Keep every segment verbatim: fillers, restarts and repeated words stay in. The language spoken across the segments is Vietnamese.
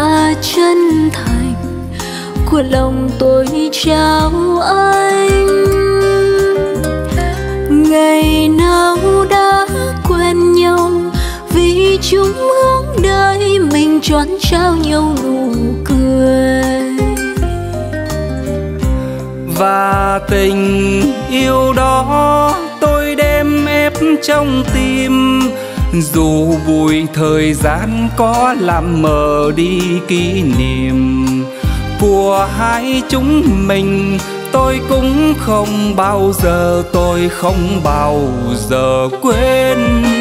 và chân thành của lòng tôi trao anh. Ngày nào đã quen nhau vì chung hướng đời mình tròn trao nhau nụ cười. Và tình yêu đó tôi đem ép trong tim, dù bụi thời gian có làm mờ đi kỷ niệm của hai chúng mình. Tôi cũng không bao giờ, tôi không bao giờ quên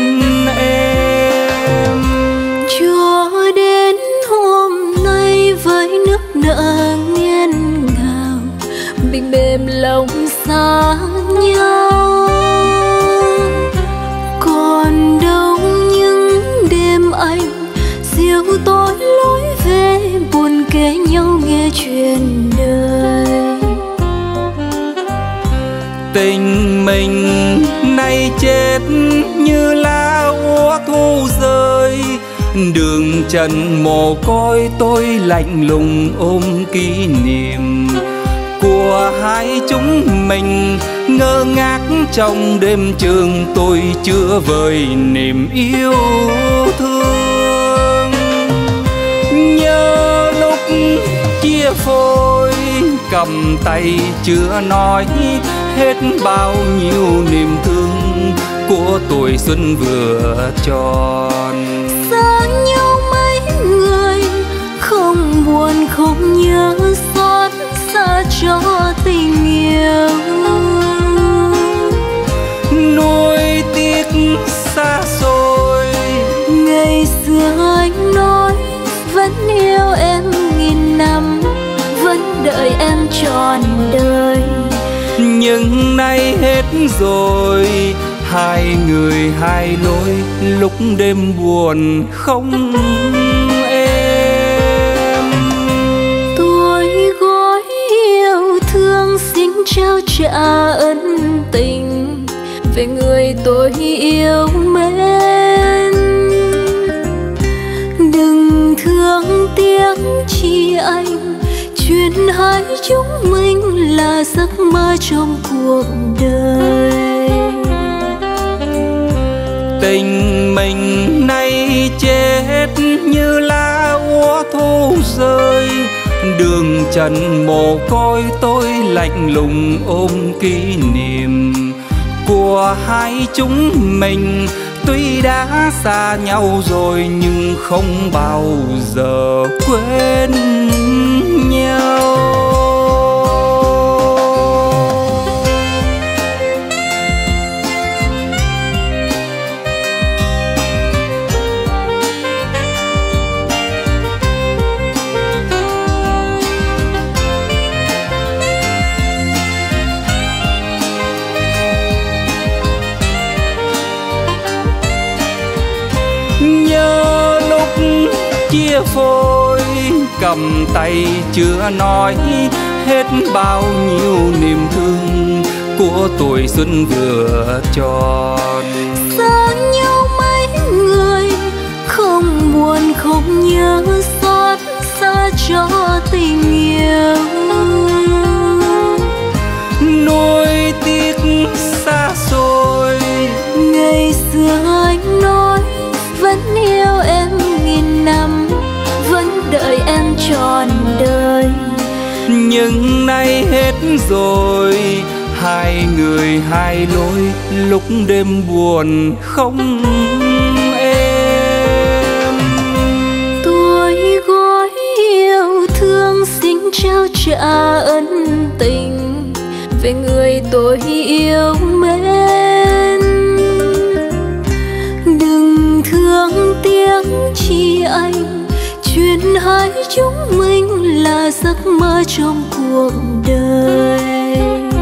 em. Cho đến hôm nay với nước nở nghiêng ngào, mình mềm lòng xa nhau. Còn đâu những đêm anh dìu tôi lối về, buồn kể nhau nghe chuyện đời. Tình mình nay chết như lá úa thu rơi, đường trần mồ côi tôi lạnh lùng ôm kỷ niệm của hai chúng mình. Ngơ ngác trong đêm trường tôi chưa vơi niềm yêu thương. Nhớ lúc chia phôi cầm tay chưa nói hết bao nhiêu niềm thương của tuổi xuân vừa tròn. Xa nhau mấy người không buồn không nhớ xót xa cho tình yêu. Nuối tiếc xa xôi, ngày xưa anh nói vẫn yêu em nghìn năm, vẫn đợi em trọn đời. Nhưng nay hết rồi, hai người hai lối, lúc đêm buồn không em. Tôi gói yêu thương xin trao trả ân tình về người tôi yêu mến. Đừng thương tiếc chi anh, chuyện hai chúng mình là giấc mơ trong cuộc đời. Tình mình nay chết như lá úa thu rơi, đường trần mồ côi tôi lạnh lùng ôm kỷ niệm của hai chúng mình. Tuy đã xa nhau rồi nhưng không bao giờ quên nhau. Nhớ lúc chia phôi cầm tay chưa nói hết bao nhiêu niềm thương của tuổi xuân vừa tròn. Xa nhau mấy người không buồn không nhớ xót xa cho tình yêu. Nuối tiếc xa xôi, ngày xưa anh nói vẫn yêu em nghìn năm, vẫn đợi em trọn đời. Nhưng nay hết rồi, hai người hai lối, lúc đêm buồn không em. Tôi gói yêu thương xin trao trả ân tình về người tôi yêu mến. Đừng thương tiếc chi anh, chuyện hai chúng mình là giấc mơ trong cuộc đời.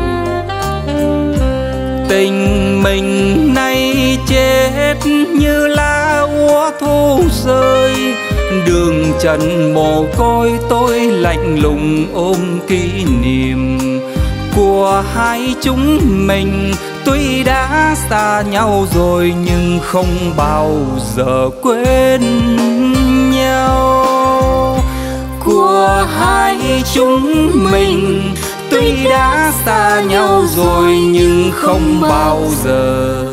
Tình mình nay chết như lá úa thu rơi, đường trần mồ côi tôi lạnh lùng ôm kỷ niệm của hai chúng mình. Tuy đã xa nhau rồi nhưng không bao giờ quên nhau. chúng mình. Tuy đã xa nhau rồi nhưng không bao giờ